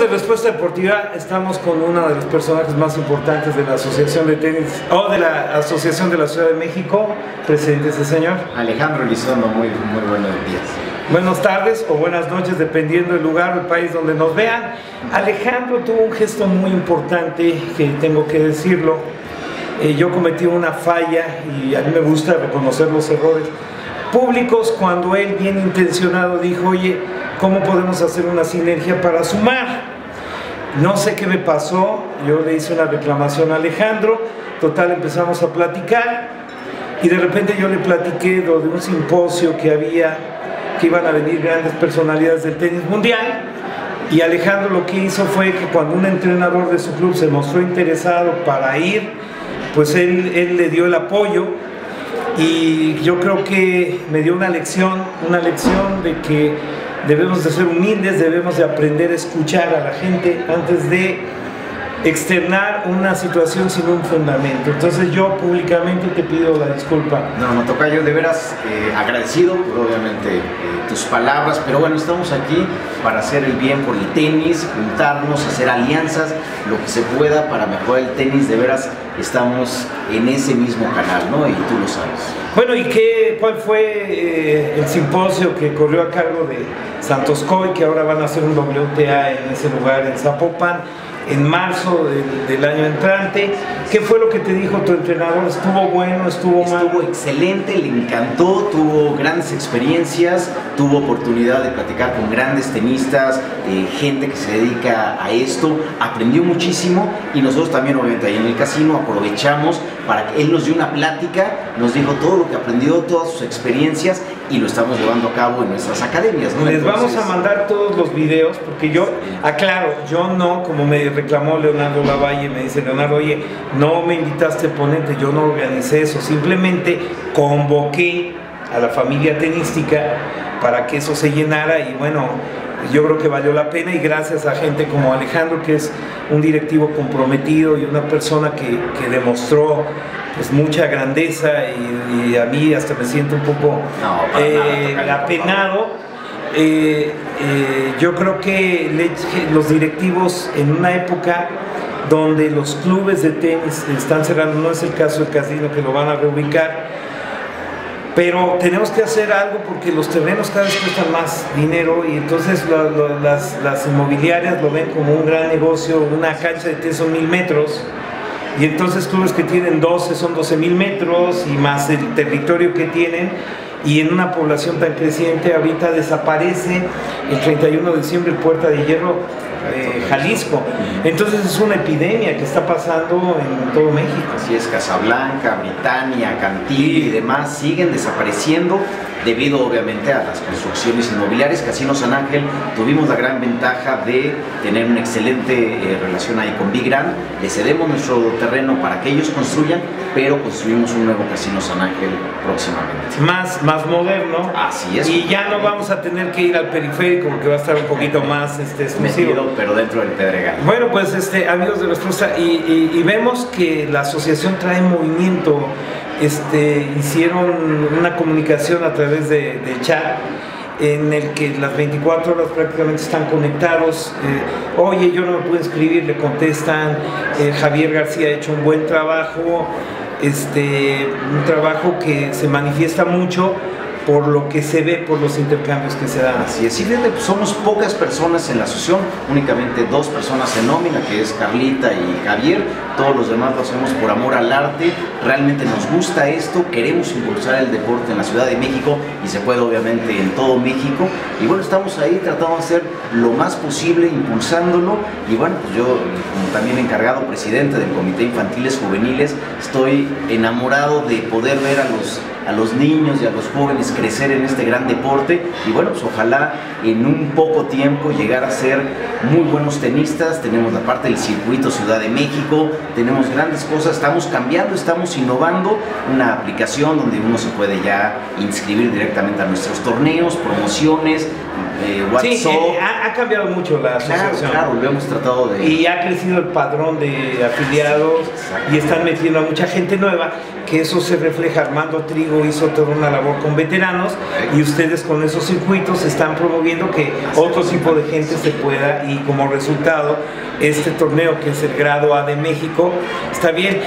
de Respuesta Deportiva estamos con uno de los personajes más importantes de la Asociación de Tenis o de la Asociación de la Ciudad de México. Presente ese señor. Alejandro Elizondo, muy buenos días. Buenas tardes o buenas noches, dependiendo del lugar o el país donde nos vean. Alejandro tuvo un gesto muy importante que tengo que decirlo. Yo cometí una falla y a mí me gusta reconocer los errores públicos cuando él, bien intencionado, dijo: oye, ¿cómo podemos hacer una sinergia para sumar? No sé qué me pasó, yo le hice una reclamación a Alejandro, total empezamos a platicar y de repente yo le platiqué de un simposio que había, que iban a venir grandes personalidades del tenis mundial, y Alejandro lo que hizo fue que cuando un entrenador de su club se mostró interesado para ir, pues él le dio el apoyo. Y yo creo que me dio una lección de que debemos de ser humildes, debemos de aprender a escuchar a la gente antes de externar una situación sin un fundamento. Entonces yo públicamente te pido la disculpa. No, tocayo, de veras agradecido por obviamente tus palabras, pero bueno, estamos aquí para hacer el bien por el tenis, juntarnos, hacer alianzas, lo que se pueda para mejorar el tenis. De veras estamos en ese mismo canal, ¿no? Y tú lo sabes. Bueno, ¿y cuál fue el simposio que corrió a cargo de Santos Coy, que ahora van a hacer un WTA en ese lugar, en Zapopan, en marzo del año entrante? ¿Qué fue lo que te dijo tu entrenador? ¿Estuvo bueno? ¿Estuvo mal? Estuvo excelente, le encantó, tuvo grandes experiencias, tuvo oportunidad de platicar con grandes tenistas, gente que se dedica a esto, aprendió muchísimo, y nosotros también obviamente ahí en el casino aprovechamos para que él nos dio una plática, nos dijo todo lo que aprendió, todas sus experiencias, y lo estamos llevando a cabo en nuestras academias, ¿no? Les vamos a mandar todos los videos, porque yo, aclaro, yo no, como me reclamó Leonardo Lavalle, me dice Leonardo: oye, no me invitaste ponente, yo no organicé eso, simplemente convoqué a la familia tenística para que eso se llenara, y bueno, yo creo que valió la pena, y gracias a gente como Alejandro, que es un directivo comprometido y una persona que demostró pues mucha grandeza, y a mí hasta me siento un poco apenado. Yo creo que los directivos, en una época donde los clubes de tenis están cerrando, no es el caso del casino, que lo van a reubicar, pero tenemos que hacer algo porque los terrenos cada vez cuestan más dinero, y entonces las inmobiliarias lo ven como un gran negocio. Una cancha de tenis son 1000 metros, y entonces clubes que tienen 12 son 12,000 metros, y más el territorio que tienen, y en una población tan creciente. Ahorita desaparece el 31 de diciembre el Puerta de Hierro, Jalisco. Entonces es una epidemia que está pasando en todo México. Así es, Casablanca, Britannia, Cantil y demás siguen desapareciendo debido obviamente a las construcciones inmobiliarias. Casino San Ángel tuvimos la gran ventaja de tener una excelente relación ahí con Big Grand. Le cedemos nuestro terreno para que ellos construyan, pero construimos un nuevo Casino San Ángel próximamente. Más moderno. Así es. Y ya no vamos a tener que ir al periférico, porque va a estar un poquito más exclusivo. Metido, pero dentro del Pedregal. Bueno, pues amigos de Respuesta, y vemos que la asociación trae movimiento. Hicieron una comunicación a través de chat, en el que las 24 horas prácticamente están conectados. Oye, yo no me puedo inscribir, le contestan. Javier García ha hecho un buen trabajo, un trabajo que se manifiesta mucho por lo que se ve, por los intercambios que se dan. Así es, y fíjate, pues somos pocas personas en la asociación, únicamente 2 personas en nómina, que es Carlita y Javier. Todos los demás lo hacemos por amor al arte, realmente nos gusta esto, queremos impulsar el deporte en la Ciudad de México, y se puede obviamente en todo México, y bueno, estamos ahí tratando de hacer lo más posible, impulsándolo. Y bueno, pues yo, como también encargado presidente del Comité Infantiles Juveniles, estoy enamorado de poder ver a los niños y a los jóvenes crecer en este gran deporte, y bueno, pues ojalá en un poco tiempo llegar a ser muy buenos tenistas. Tenemos la parte del circuito Ciudad de México, tenemos grandes cosas, estamos cambiando, estamos innovando, una aplicación donde uno se puede ya inscribir directamente a nuestros torneos, promociones, WhatsApp. Sí, ha cambiado mucho la asociación. Claro, lo hemos tratado de... Y ha crecido el padrón de afiliados, y están metiendo a mucha gente nueva, que eso se refleja. Armando Trigo hizo toda una labor con veteranos. veteranos, y ustedes con esos circuitos están promoviendo que otro tipo de gente se pueda, y como resultado este torneo, que es el grado A de México, está bien.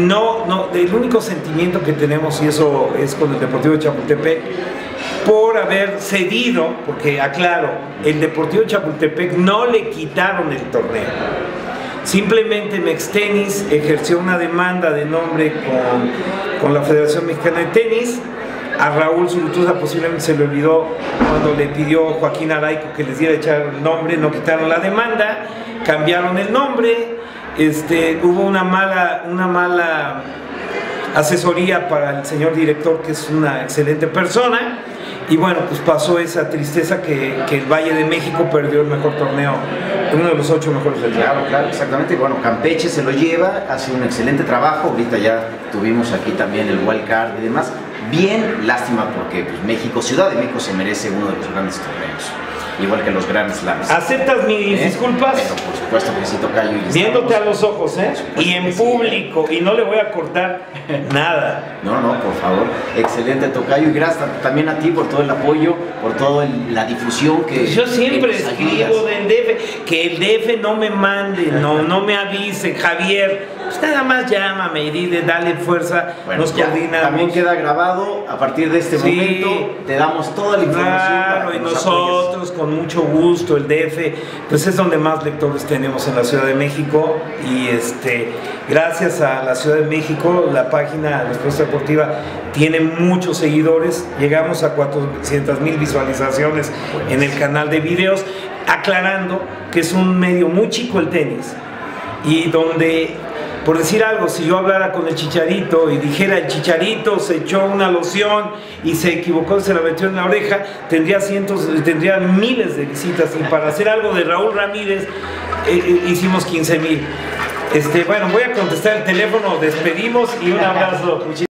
El único sentimiento que tenemos, y eso es con el Deportivo de Chapultepec, por haber cedido, porque aclaro, el Deportivo de Chapultepec no le quitaron el torneo. Simplemente Mextenis ejerció una demanda de nombre con la Federación Mexicana de Tenis. A Raúl Zurutuza posiblemente se le olvidó cuando le pidió Joaquín Araico que les diera echar el nombre, no quitaron la demanda, cambiaron el nombre, hubo una mala asesoría para el señor director, que es una excelente persona, y bueno, pues pasó esa tristeza que el Valle de México perdió el mejor torneo, uno de los 8 mejores del mundo. Claro, exactamente. Bueno, Campeche se lo lleva, hace un excelente trabajo. Ahorita ya tuvimos aquí también el wild card y demás. Bien, lástima porque pues, México, Ciudad de México, se merece uno de los grandes torneos, igual que los Grand Slams. ¿Aceptas mis disculpas? Pero por supuesto que sí, tocayo. Viéndote a los ojos, y en público, y no le voy a cortar nada. No, por favor. Excelente, tocayo, y gracias también a ti por todo el apoyo, por toda la difusión que... Yo siempre escribo del DF, que el DF no me mande, no me avise, Javier, pues nada más llámame y dile, dale fuerza, bueno, nos coordinamos. También queda grabado, a partir de este momento te damos toda la información. Claro, y nosotros con mucho gusto, el DF, pues es donde más lectores tenemos en la Ciudad de México, y gracias a la Ciudad de México, la página Respuesta Deportiva tiene muchos seguidores, llegamos a 400,000 visualizaciones en el canal de videos, aclarando que es un medio muy chico el tenis, y donde, por decir algo, si yo hablara con el Chicharito y dijera el Chicharito se echó una loción y se equivocó, se la metió en la oreja, tendría miles de visitas, y para hacer algo de Raúl Ramírez hicimos 15,000. Bueno, voy a contestar el teléfono, despedimos y un abrazo.